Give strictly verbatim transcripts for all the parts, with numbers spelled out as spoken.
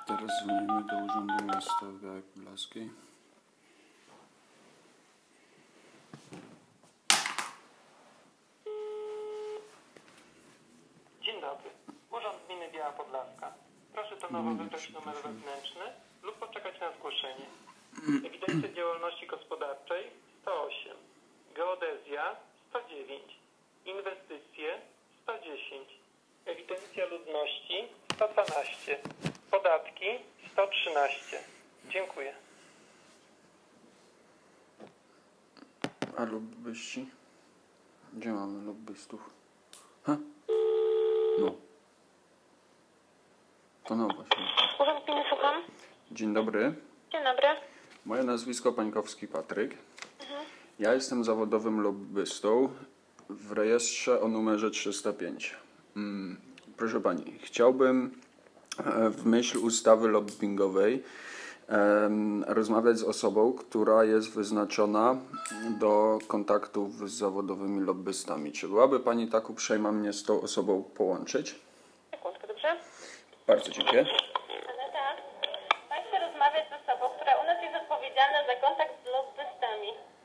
Teraz dzwonimy do Urzędu Miasta Białej Podlaskiej. Dzień dobry. Urząd Gminy Biała Podlaska. Proszę tonowo wybrać numer wewnętrzny lub poczekać na zgłoszenie. Ewidencja działalności gospodarczej sto osiem. Geodezja sto dziewięć. Inwestycje sto dziesięć. Ewidencja ludności sto dwanaście. Podatki sto trzynaście. Dziękuję. A lobbyści? Gdzie mamy lobbystów? Ha? No. To no właśnie. Urząd Gminy, słucham. Dzień dobry. Dzień dobry. Moje nazwisko Pańkowski Patryk. Mhm. Ja jestem zawodowym lobbystą w rejestrze o numerze trzysta pięć. Hmm. Proszę Pani, chciałbym w myśl ustawy lobbingowej rozmawiać z osobą, która jest wyznaczona do kontaktów z zawodowymi lobbystami. Czy byłaby Pani tak uprzejma mnie z tą osobą połączyć? Sekundkę, dobrze? Bardzo dziękuję. Aneta, Pan chce rozmawiać z osobą, która u nas jest odpowiedzialna za kontakt z lobbystami.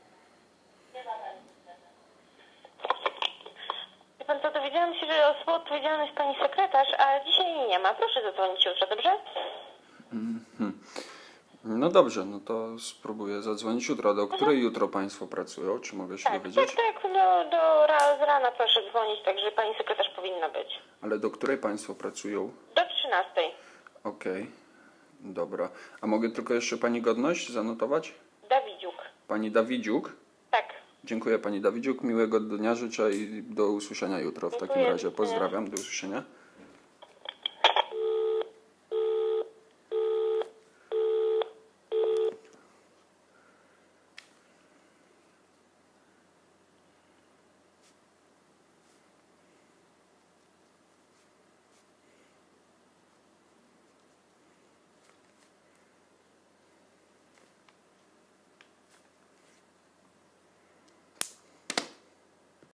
Wie Pan co, dowiedziałam się, że osobą odpowiedzialna jest Pani sekretarz, a dzisiaj jej nie ma. Proszę zadzwonić jutro, dobrze? Mm-hmm. No dobrze, no to spróbuję zadzwonić jutro. Do której jutro Państwo pracują? Czy mogę się Tak, dowiedzieć? tak, tak. Do, do ra, z rana proszę dzwonić, także Pani sekretarz powinna być. Ale do której Państwo pracują? Do trzynastej. Okej, okay. Dobra. A mogę tylko jeszcze Pani godność zanotować? Dawidziuk. Pani Dawidziuk? Tak. Dziękuję Pani Dawidziuk. Miłego dnia życzę i do usłyszenia jutro w takim Dziękuję. razie. Pozdrawiam, do usłyszenia.